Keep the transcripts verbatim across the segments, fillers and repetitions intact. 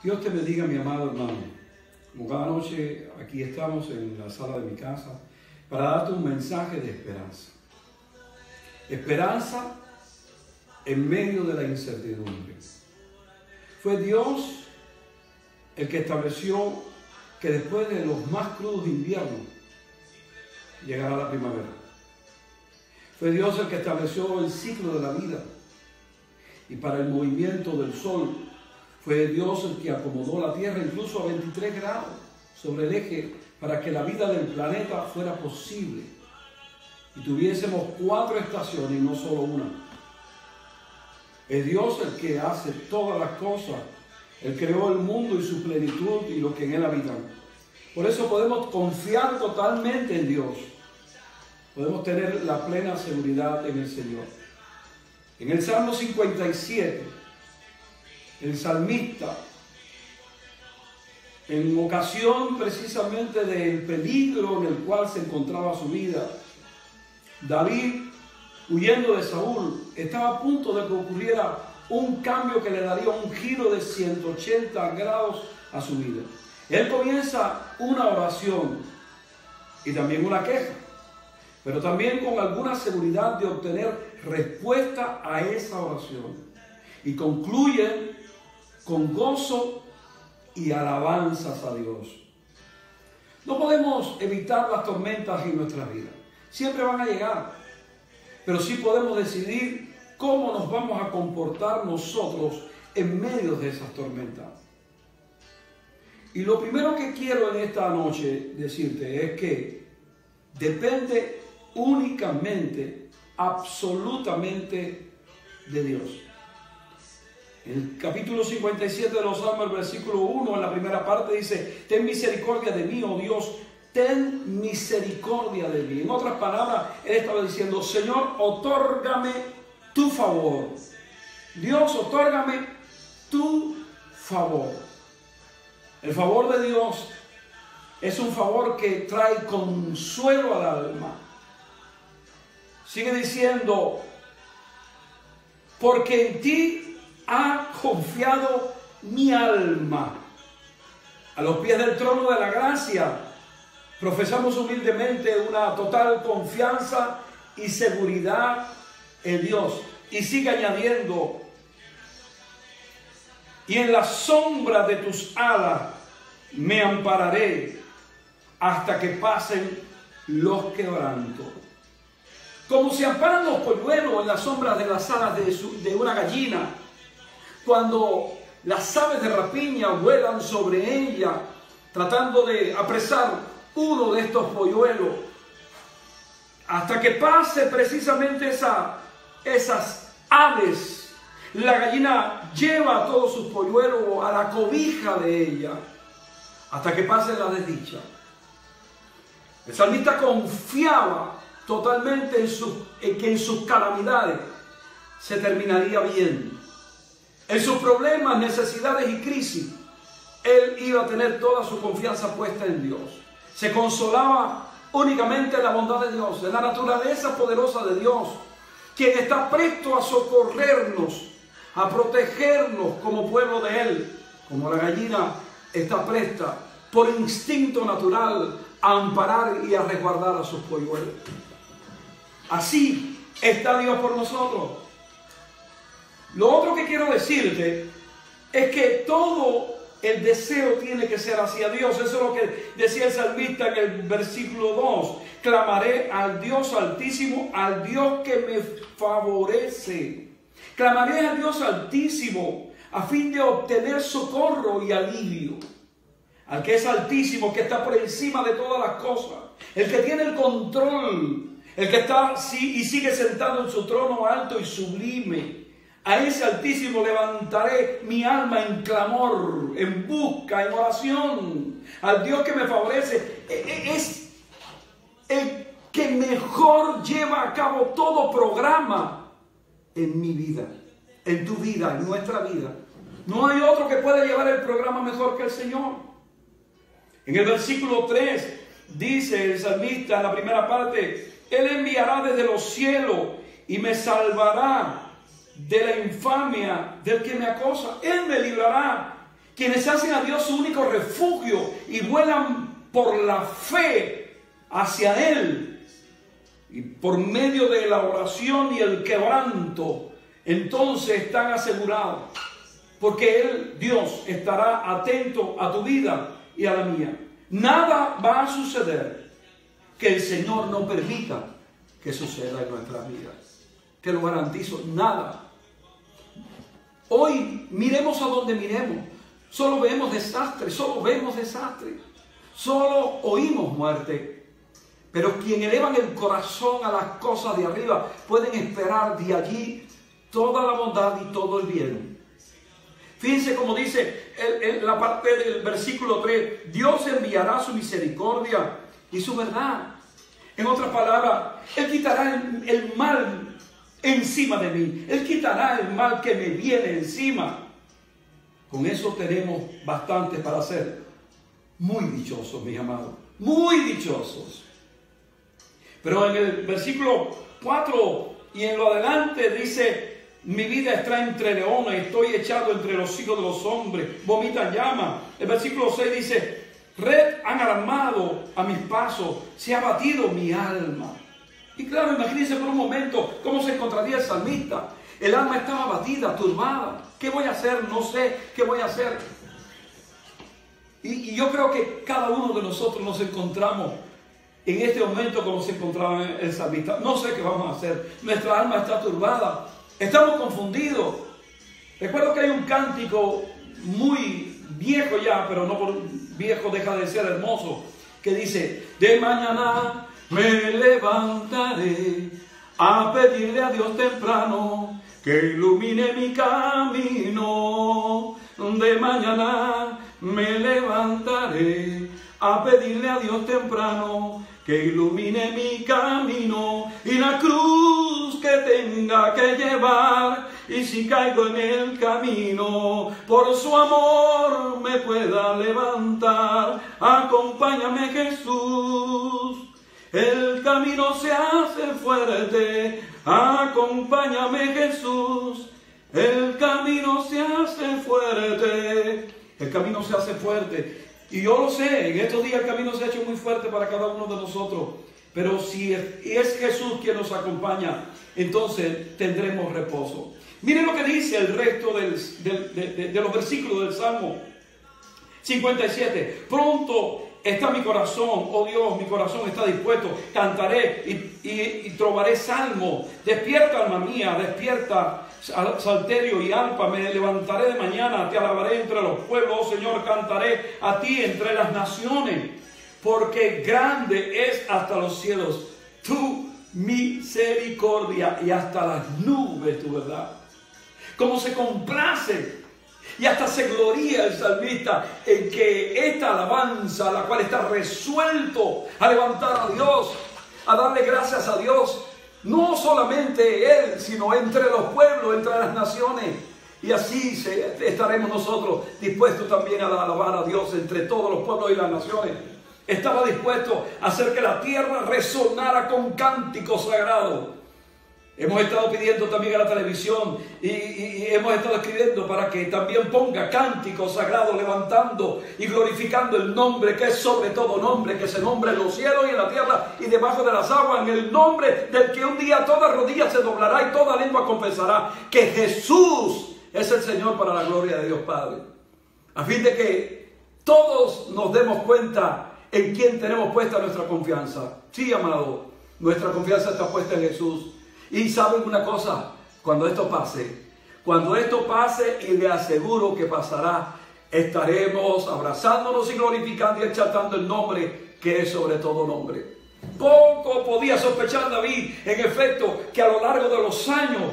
Dios te bendiga, mi amado hermano. Como cada noche aquí estamos en la sala de mi casa para darte un mensaje de esperanza. Esperanza en medio de la incertidumbre. Fue Dios el que estableció que después de los más crudos inviernos llegará la primavera. Fue Dios el que estableció el ciclo de la vida. Y para el movimiento del sol, fue Dios el que acomodó la Tierra incluso a veintitrés grados sobre el eje para que la vida del planeta fuera posible y tuviésemos cuatro estaciones y no solo una. Es Dios el que hace todas las cosas. Él creó el mundo y su plenitud y los que en él habitan. Por eso podemos confiar totalmente en Dios. Podemos tener la plena seguridad en el Señor. En el Salmo cincuenta y siete, el salmista, en ocasión precisamente del peligro en el cual se encontraba su vida, David, huyendo de Saúl, estaba a punto de que ocurriera un cambio que le daría un giro de ciento ochenta grados a su vida. Él comienza una oración y también una queja, pero también con alguna seguridad de obtener respuesta a esa oración. Y concluye con gozo y alabanzas a Dios. No podemos evitar las tormentas en nuestra vida. Siempre van a llegar. Pero sí podemos decidir cómo nos vamos a comportar nosotros en medio de esas tormentas. Y lo primero que quiero en esta noche decirte es que depende únicamente, absolutamente de Dios. En el capítulo cincuenta y siete de los Salmos, el versículo uno, en la primera parte dice: ten misericordia de mí, oh Dios, ten misericordia de mí. En otras palabras, él estaba diciendo: Señor, otórgame tu favor. Dios, otórgame tu favor. El favor de Dios es un favor que trae consuelo al alma. Sigue diciendo: porque en ti ha confiado mi alma. A los pies del trono de la gracia profesamos humildemente una total confianza y seguridad en Dios. Y sigue añadiendo: y en la sombra de tus alas me ampararé hasta que pasen los quebrantos. Como se amparan los polluelos en la sombra de las alas de, su, de una gallina, cuando las aves de rapiña vuelan sobre ella, tratando de apresar uno de estos polluelos, hasta que pase precisamente esa, esas aves, la gallina lleva a todos sus polluelos a la cobija de ella, hasta que pase la desdicha. El salmista confiaba totalmente en, su, en que en sus calamidades se terminaría bien. En sus problemas, necesidades y crisis, él iba a tener toda su confianza puesta en Dios. Se consolaba únicamente en la bondad de Dios, en la naturaleza poderosa de Dios, quien está presto a socorrernos, a protegernos como pueblo de Él, como la gallina está presta por instinto natural a amparar y a resguardar a sus polluelos. Así está Dios por nosotros. Lo otro que quiero decirte es que todo el deseo tiene que ser hacia Dios. Eso es lo que decía el salmista en el versículo dos. Clamaré al Dios Altísimo, al Dios que me favorece. Clamaré al Dios Altísimo a fin de obtener socorro y alivio. Al que es altísimo, que está por encima de todas las cosas. El que tiene el control. El que está sí, y sigue sentado en su trono alto y sublime. A ese Altísimo levantaré mi alma en clamor, en busca, en oración. Al Dios que me favorece. Es el que mejor lleva a cabo todo programa en mi vida, en tu vida, en nuestra vida. No hay otro que pueda llevar el programa mejor que el Señor. En el versículo tres dice el salmista en la primera parte: Él enviará desde los cielos y me salvará de la infamia del que me acosa. Él me librará quienes hacen a Dios su único refugio y vuelan por la fe hacia Él, y por medio de la oración y el quebranto, entonces están asegurados, porque Él, Dios, estará atento a tu vida y a la mía. Nada va a suceder que el Señor no permita que suceda en nuestras vidas. Te lo garantizo, nada. Hoy miremos a donde miremos, solo vemos desastre, solo vemos desastre, solo oímos muerte. Pero quien elevan el corazón a las cosas de arriba pueden esperar de allí toda la bondad y todo el bien. Fíjense como dice el, el, la parte del versículo tres, Dios enviará su misericordia y su verdad. En otras palabras, Él quitará el, el mal encima de mí. Él quitará el mal que me viene encima. Con eso tenemos bastante para ser muy dichosos, mis amados. Muy dichosos. Pero en el versículo cuatro y en lo adelante dice, mi vida está entre leones, estoy echado entre los hijos de los hombres, vomitan llamas. El versículo seis dice, red han armado a mis pasos, se ha batido mi alma. Y claro, imagínense por un momento cómo se encontraría el salmista. El alma estaba batida, turbada. ¿Qué voy a hacer? No sé qué voy a hacer. Y, y yo creo que cada uno de nosotros nos encontramos en este momento como se encontraba el salmista. No sé qué vamos a hacer. Nuestra alma está turbada. Estamos confundidos. Recuerdo que hay un cántico muy viejo ya, pero no por viejo deja de ser hermoso, que dice, de mañana me levantaré a pedirle a Dios temprano que ilumine mi camino. De mañana me levantaré a pedirle a Dios temprano que ilumine mi camino y la cruz que tenga que llevar, y si caigo en el camino, por su amor me pueda levantar. Acompáñame, Jesús. El camino se hace fuerte, acompáñame, Jesús. El camino se hace fuerte. El camino se hace fuerte. Y yo lo sé, en estos días el camino se ha hecho muy fuerte para cada uno de nosotros. Pero si es Jesús quien nos acompaña, entonces tendremos reposo. Miren lo que dice el resto del, del, de, de, de los versículos del Salmo cincuenta y siete. Pronto está mi corazón, oh Dios, mi corazón está dispuesto. Cantaré y, y, y trovaré salmo. Despierta, alma mía, despierta, salterio y arpa. Me levantaré de mañana, te alabaré entre los pueblos, oh Señor, cantaré a ti entre las naciones. Porque grande es hasta los cielos tu misericordia y hasta las nubes tu verdad. Como se complace y hasta se gloría el salmista en que esta alabanza, la cual está resuelto a levantar a Dios, a darle gracias a Dios, no solamente Él, sino entre los pueblos, entre las naciones. Y así se, estaremos nosotros dispuestos también a alabar a Dios entre todos los pueblos y las naciones. Estaba dispuesto a hacer que la tierra resonara con cánticos sagrados. Hemos estado pidiendo también a la televisión y, y, y hemos estado escribiendo para que también ponga cánticos sagrados, levantando y glorificando el nombre que es sobre todo nombre, que se nombra en los cielos y en la tierra y debajo de las aguas, en el nombre del que un día toda rodilla se doblará y toda lengua confesará que Jesús es el Señor, para la gloria de Dios Padre. A fin de que todos nos demos cuenta en quién tenemos puesta nuestra confianza. Sí, amado, nuestra confianza está puesta en Jesús. Y saben una cosa, cuando esto pase, cuando esto pase, y le aseguro que pasará, estaremos abrazándonos y glorificando y exaltando el nombre que es sobre todo nombre. Poco podía sospechar David, en efecto, que a lo largo de los años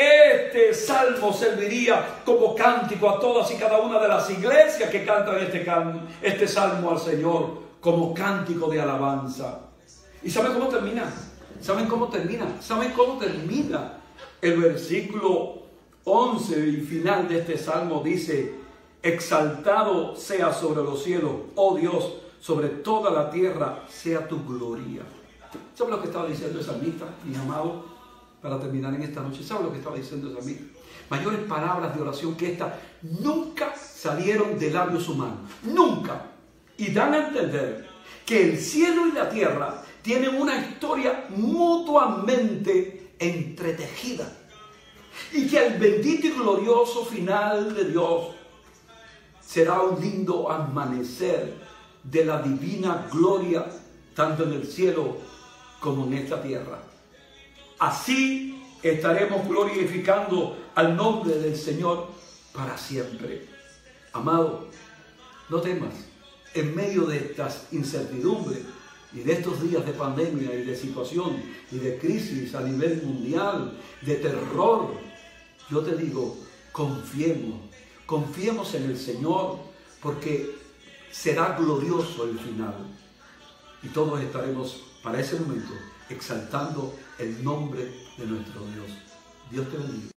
este salmo serviría como cántico a todas y cada una de las iglesias que cantan este, can, este salmo al Señor, como cántico de alabanza. ¿Y saben cómo termina? ¿Saben cómo termina? ¿Saben cómo termina? El versículo once y final de este salmo dice: exaltado sea sobre los cielos, oh Dios, sobre toda la tierra sea tu gloria. ¿Saben lo que estaba diciendo el salmista, mi amado? Para terminar en esta noche, ¿saben lo que estaba diciendo el salmista? mayores palabras de oración que estas nunca salieron de labios humanos. Nunca. Y dan a entender que el cielo y la tierra tienen una historia mutuamente entretejida. Y que el bendito y glorioso final de Dios será un lindo amanecer de la divina gloria, tanto en el cielo como en esta tierra. Así estaremos glorificando al nombre del Señor para siempre. Amado, no temas, en medio de estas incertidumbres y de estos días de pandemia y de situación y de crisis a nivel mundial, de terror, yo te digo, confiemos, confiemos en el Señor, porque será glorioso el final. Y todos estaremos para ese momento exaltando el nombre de nuestro Dios. Dios te bendiga.